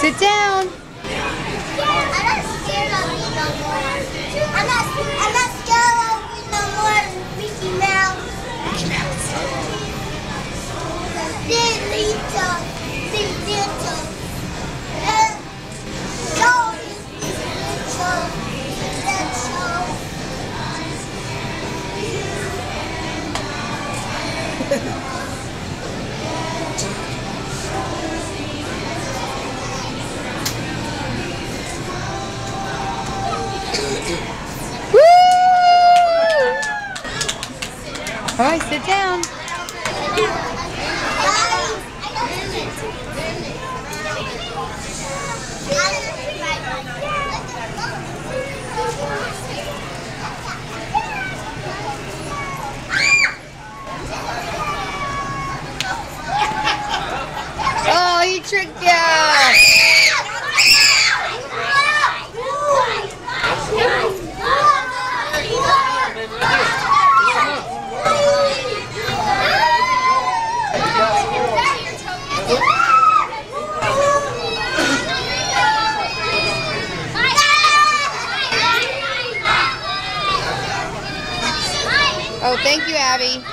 Sit down. I'm not scared of you no more. I'm not scared of you no more, Mickey Mouse. Mickey Mouse. Big little. Woo! All right, sit down. Oh, he tricked you. Oh, thank you, Abby.